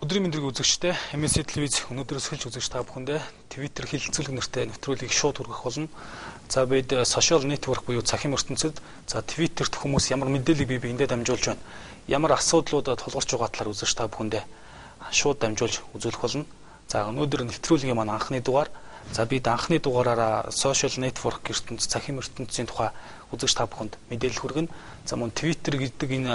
Өдрийн мэндийг үзэгчтэй MSC телевиз өнөөдрөөс эхэлж үзэгч та бүхэндээ Twitter хилцүүлэг нэртэй нэвтрүүлгийг шууд хүргэх болно. За бид social network буюу цахим ертөнцид Twitterт хүмүүс ямар мэдээллийг бие биендээ дамжуулж байна, ямар асуудлуудад тулгарч байгаа талаар үзэгч та бүхэндээ шууд дамжуулж үзүүлэх болно. За өнөөдөр нэвтрүүлгийн маань анхны дугаар. За бид анхны дугаараараа social network ертөнц, цахим ертөнцийн тухай үзэгч та бүхэнд мэдээлэл хүргэнэ. За мөн Twitter гэдэг энэ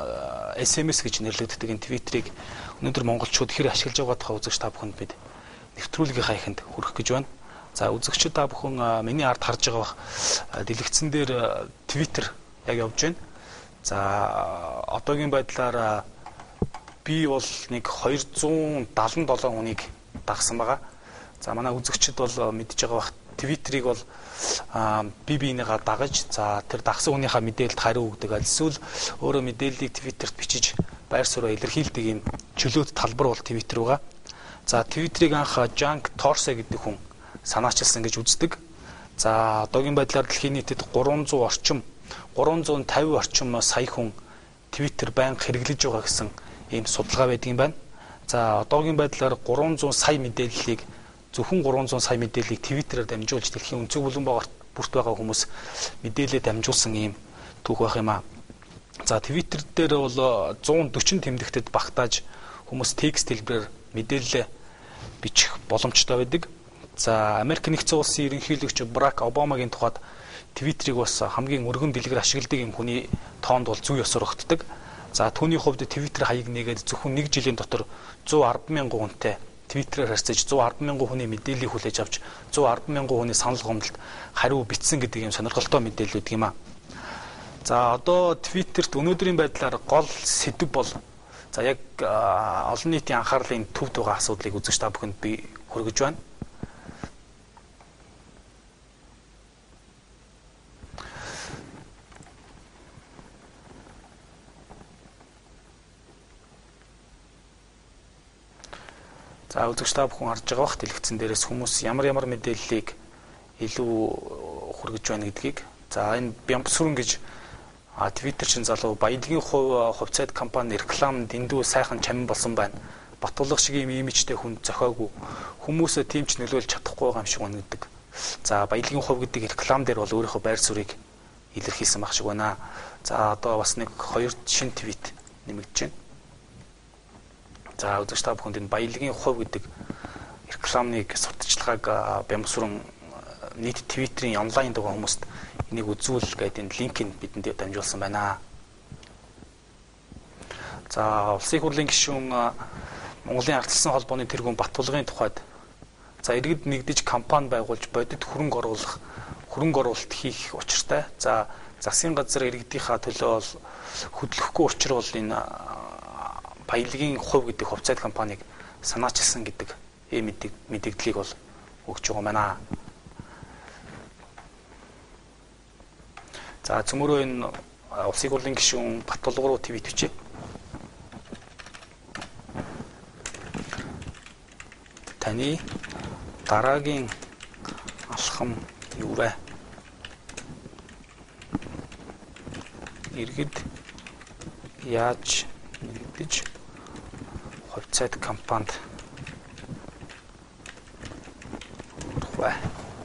SMS гэж нэрлэгддэг энэ Twitter-ыг өнөөдөр монголчууд хэр ашиглаж байгаа тухай үзэгч та бүхэнд бид нэвтрүүлгийн хаяханд хүргэх гэж байна. За үзэгчид та бүхэн миний ард харж байгаа дэлгэцэн дээр Twitter яг явж байна. За одоогийн байдлаар би бол нэг 277 хүнийг дагсан байгаа. За манай үзэгчид бол мэдж байгаа бах Twitter-ыг бол бие биенийгаа дагаж за тэр дагсан хүнийхээ мэдээлэлд хариу өгдөг. Эсвэл өөрөө мэдээллийг Twitter-т бичиж байр сууриа илэрхийлдэг юм чөлөөт талбар бол Twitter байгаа. За Twitter-ыг анх Жанк Торсе гэдэг хүн санаачилсан гэж үздэг. За одоогийн байдлаар дэлхийн нийтэд 350 орчим сая хүн Twitter байнга хэрэглэж байгаа гэсэн ийм судалгаа байдаг юм байна. За одоогийн байдлаар 300 сая мэдээллийг зөвхөн 300 сая мэдээллийг Twitter-аар дамжуулж дэлхийн өнцөг булан бүрт байгаа хүмүүс мэдээлэлээ дамжуулсан ийм түүх байх юм аа. За Twitter дээр бол 140 тэмдэгтэд багтааж хүмүүс текст хэлбэрээр мэдээлэл бичих боломжтой байдаг. За Америк нэгдсэн улсын ерөнхийлөгч Барак Обамагийн тухайд Twitter-ыг бас хамгийн өргөн дэлгэр ашигладаг юм хүний тоонд бол зүй ёсоор өгддөг. За түүний хувьд Twitter хаяг нэгээд зөвхөн 1 жилийн дотор 110 мянган хүнтэй Twitter-аар харьцаж 110 мянган хүний мэдээллийг хүлээж авч 110 мянган хүний санал гомдолд хариу бичсэн гэдэг юм сонирхолтой мэдээлүүд юм а. За одоо Twitter-т өнөөдрийн байдлаар гол сэдв бол за яг олон нийтийн анхаарлын төвд байгаа асуудлыг үзэж та бүхэнд би хүргэж байна. За үзэгч та бүхэн харж байгаа бах дэлгэцэн дээрээс хүмүүс ямар мэдээллийг илүү хүргэж байна гэдгийг. За энэ Бямбсүрэн гэж Twitter чин залуу баялагын хувьцаат компани реклам дэндүү сайхан чамин болсон байна. Батулга шиг юм имижтэй хүн зохиогүй. Хүмүүсээ тийм ч нөлөөлж чадахгүй байгаа юм шиг үнэдэг. За баялагын хувь гэдэг реклам дээр бол өөрийнхөө байр суурийг илэрхийлсэн баг шиг байна. За одоо бас нэг 2 шинэ твит нэмэгдэж байна. За үзэгч та бүхэнд энэ баялагын хувь гэдэг рекламыг сурталчилгааг Бямбсүрэн нийт Twitter-ийн онлайн байгаа хүмүүст энийг үзүүл гэдэг энэ линкийг бидэнд дамжуулсан байна. За улсын их хурлын гишүүн Монголын ардчилсан холбооны тэргүүн Батулгын тухайд за иргэд нэгдэж кампани байгуулж бодит хөрөнгө оруулалт хийх учиртай. За засгийн газар иргэдийнхаа төлөө бол хөдлөхгүй учир бол энэ баялагын хувь гэдэг хувьцаат компанийг санаачилсан гэдэг ийм мэдээллийг бол өгч байгаа байна. За цөмөрөө энэ улсын их хурлын гишүүн Батулга руу твит бичээ. Таны дараагийн алхам юу вэ? Иргэд яаж нэгдэж хувьцаат компанид хүрэх вэ?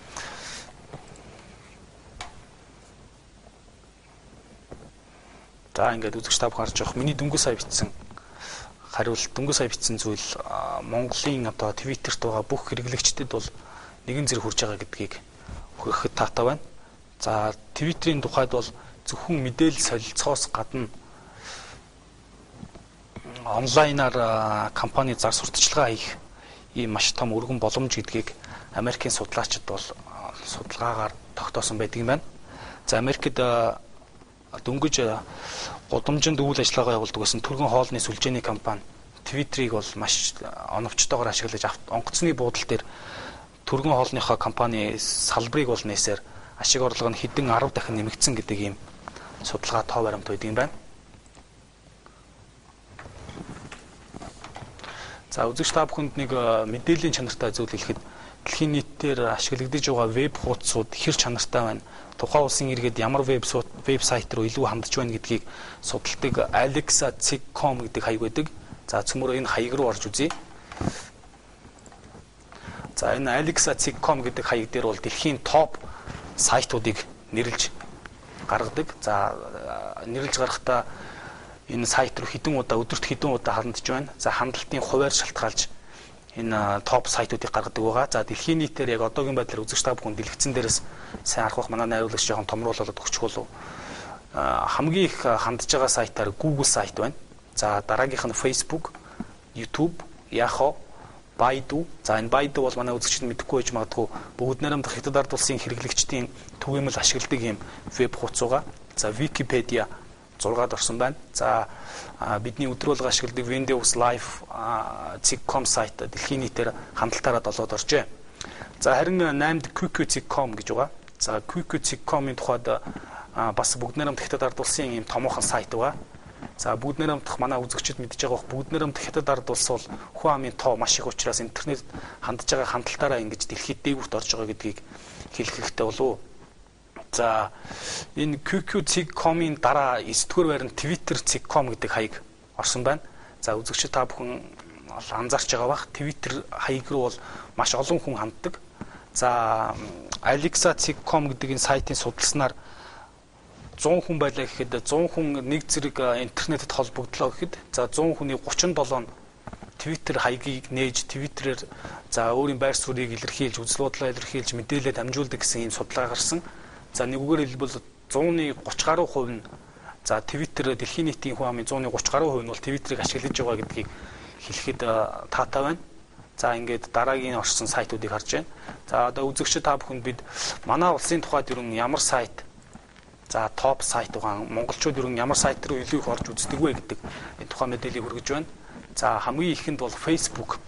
За ингээд үзэгч та бүхэн харж байгаа миний дөнгөж сая бичсэн хариулт дөнгөж сая бичсэн зүйл Монголын одоо Twitter-т байгаа бүх хэрэглэгчдэд бол нэгэн зэрэг хүрж байгаа гэдгийг хөрөхөд таатай байна. За Twitter-ийн тухайд бол зөвхөн мэдээлэл солилцоос гадна онлайнаар компани зар сурталчилгаа хийх ийм маш том өргөн боломж гэдгийг Америкийн судлаачид бол судалгаагаар тогтоосон байдаг юм байна. За Америкт дөнгөж гудамжинд үйл ажиллагаа явуулдаг гэсэн түргэн хоолны сүлжээний компани Twitter-ыг бол маш оновчтойгоор ашиглаж онгоцны буудал дээр түргэн хоолныхоо компани салбарыг бол нээсээр ашиг орлого нь хэдэн 10 дахин нэмэгдсэн гэдэг ийм судалгаа тоо баримт байдаг юм байна. За үзэгч та бүхэнд нэг мэдээллийн чанартай зүйл хэлэхэд дэлхийн нийтээр ашиглагдаж байгаа веб хуудсууд хэр чанартай байна, тухайн улсын иргэд ямар веб сайт руу илүү хандж байна гэдгийг судалдаг Alexa.com гэдэг хаяг байдаг. За цөмөрөө энэ хаяг руу орж үзье. За энэ alexa.com гэдэг хаяг дээр бол дэлхийн топ сайтуудыг нэрлж гаргадаг. За нэрлж гарахдаа энэ сайт руу өдөрт хэдэн удаа хандж байна. За хандлтын хуваар шалтгаалж энэ топ сайтуудыг гаргадаг байгаа. За дэлхийн нийтээр яг одоогийн байдлаар үзэгч та бүхэн дэлгэцэн дээрээс сайн харах манай найруулагч жоохон томруулаад өгчих болов. Хамгийн их хандж байгаа сайтаар Google сайт байна. За дараагийнх нь Facebook, YouTube, Yahoo, Baidu. За энэ Baidu бол манай үзэгчид мэдэхгүй байж магадгүй бүгд найрамдах хятад ард улсын хэрэглэгчдийн түгээмэл ашигладаг юм веб хуудас байгаа. За Wikipedia 6-д орсон байна. За бидний өдрөөлгө ашигладаг Windows Live.com сайт дэлхийн нийтээр хандлтаараа 7-д оржээ. За харин 8-д QQ.com гэж байгаа. За QQ.com-ийн тухайд бас бүгд найрамдах хятад ард улсын юм томоохон сайт байгаа. За бүгд найрамдах манай үзэгчид мэдж байгаа бүгд найрамдах хятад ард улс бол хүн амын тоо маш их учраас интернет хандж байгаа хандлтаараа ингэж дэлхийд дээгүүрт орж байгаа гэдгийг хэлэх хэрэгтэй болов. За энэ QQ.com-ийн дараа 9-р байр нь Twitter.com гэдэг хаяг орсон байна. За үзэгчид та бүхэн анзаарч байгаа бах Twitter хаяг руу бол маш олон хүн ханддаг. За alexa.com гэдэг энэ сайтын судалснаар 100 хүн байлаа гэхэд 100 хүн нэг зэрэг интернетэд холбогдлоо гэхэд за 100 хүний 37 нь Twitter хаягийг нээж Twitter-ээр за өөрийн байр суурийг илэрхийлж, үзэл бодлоо илэрхийлж, мэдээлэл дамжуулдаг гэсэн ийм судалгаа гарсан. За нэгүгээр хэлбэл 100-ны 30 гаруй хувь нь за Twitter дэлхийн нийтийн хүн амын 100-ны 30 гаруй хувь нь бол Twitter-ыг ашиглаж байгаа гэдгийг хэлэхэд таатай байна. За ингээд дараагийн орсон сайтуудыг харж байна. За одоо үзэгчид та бүхэнд бид манай улсын тухайд ер нь ямар сайт за топ сайт байгаа монголчууд ер нь ямар сайт руу илүү их орж үздэг вэ гэдэг энэ тухайн мэдээллийг хүргэж байна. За хамгийн ихэнд бол Facebook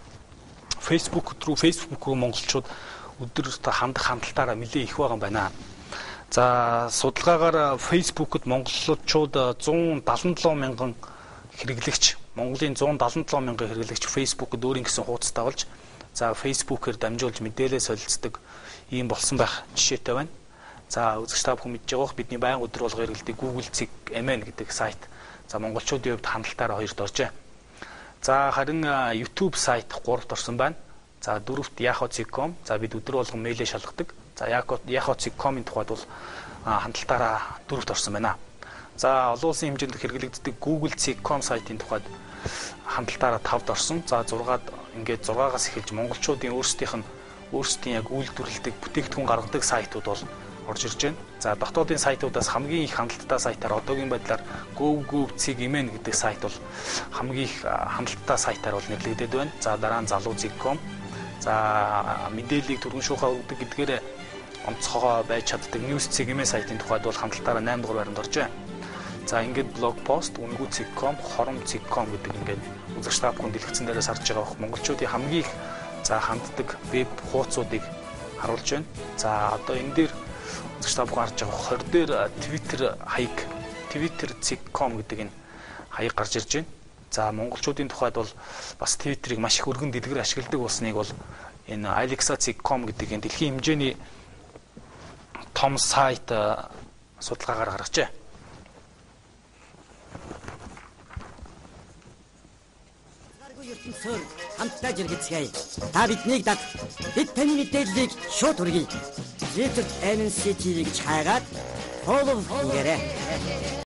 руу монголчууд өдөрт хандах хандлтаараа нэлээд их байгаа юм байна. За судалгаагаар Facebook-д монголчууд 177 мянган хэрэглэгч Монголын 177 мянган хэрэглэгч Facebook-д өөрийн гэсэн хуудастай болж за Facebook-ээр дамжуулж мэдээлэл солилцдог ийм болсон байх жишээтэй байна. За үзэгч та бүхэн мэдж байгаа бидний байнга өдрөөлгөөр хэрэглэдэг Google.mn гэдэг сайт за монголчуудын хувьд хандлтаараа 2-т оржээ. За харин YouTube сайт 3-т орсон байна. За 4-т Yahoo.com за бид өдрөөлгөн мэйлээ шалгадаг. За Yahoo.com-ийн тухайд бол хандлтаараа 4-т орсон байна. За олон улсын хэмжээнд хэрэглэгддэг Google.com сайтын тухайд хандлтаараа 5-д орсон. За 6-ад ингээд 6-аас эхэлж монголчуудын өөрсдийн яг үйлдвэрлэдэг бүтээгдэхүүн гаргадаг сайтууд бол орж ирж байна. За дотоодын сайтуудаас хамгийн их хандлттай сайтаар одоогийн байдлаар gov.cg.mn гэдэг сайт бол хамгийн их хандлттай сайтаар бол нэрлэгдээд байна. За дараа нь залуу.com. За мэдээллийг түргэн шуухаа өгдөг гэдгээр онцгой байж чаддаг news.cg.mn сайтын тухайд бол хандлтаараа 8 дугаар байранд оржээ. За ингээд блог пост өнгүү.com, хором.com гэдэг ингээд үзэгч та бүхэн дэлгэцэн дээрээс харж байгаа монголчуудын хамгийн их за ханддаг веб хуудсуудыг харуулж байна. За одоо энэ дээр үзэгч та бүхэн харж байгаа 20 дээр Twitter хаяг Twitter.com гэдэг энэ хаяг гарч ирж байна. За монголчуудын тухайд бол бас Twitter-ыг маш их өргөн дэлгэр ашигладаг болсныг бол энэ alexa.com гэдэг энэ дэлхийн хэмжээний том сайт судалгаагаар гаргажээ. ертөнцөөр хамтдаа жиргэцгээе. Та биднийг даг. Бид таны мэдээллийг шууд хүргэе. Twitter MNC TV-г хайгаад follow хийгээрэй.